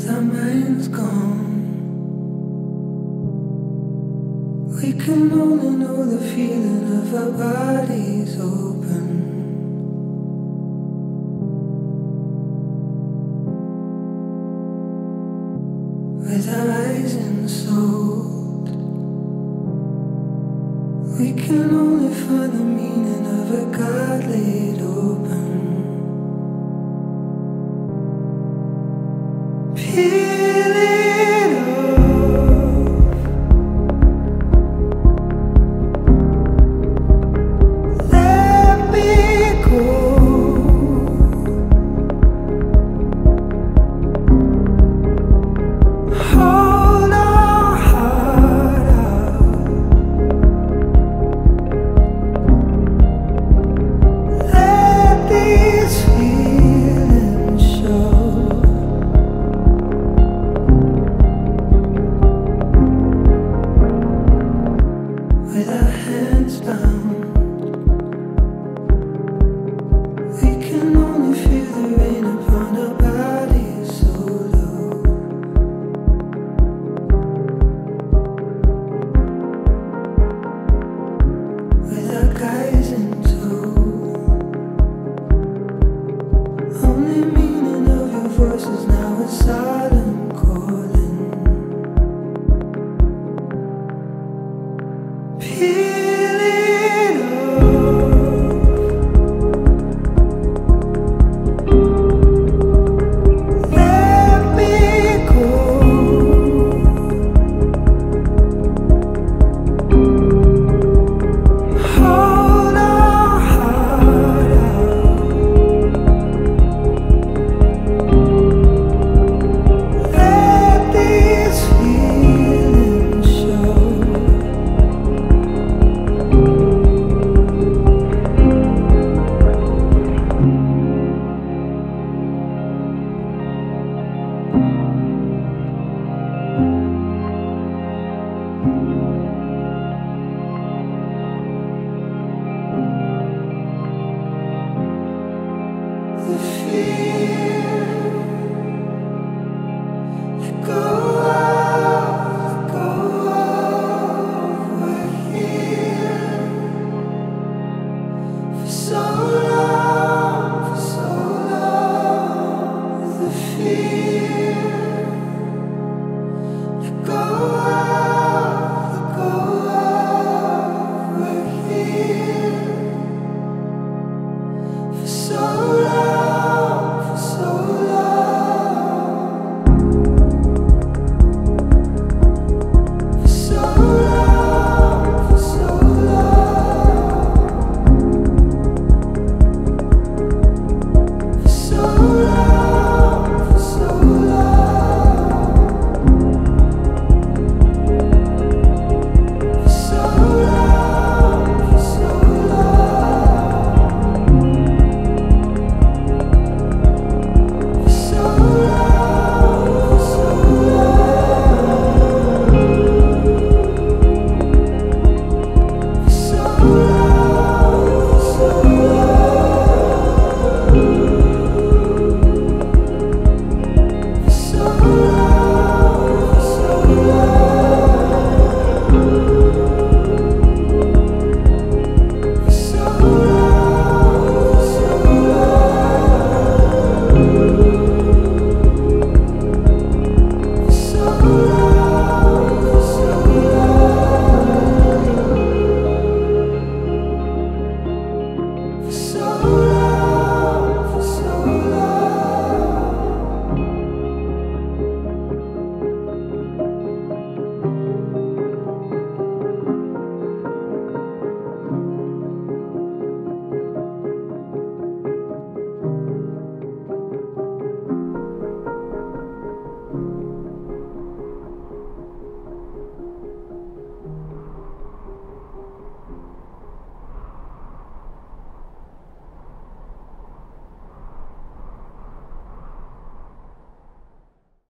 with our minds gone. We can only know the feeling of our bodies open. With our eyes ensouled, we can only find the meaning of a God laid open. Peel it off, let me go. Hold our heart out, let these feelings show. With our hands bound, we can only feel the rain upon our bodies so low. With our guys in tow, only meaning of your voice is now a silent calling. Peace.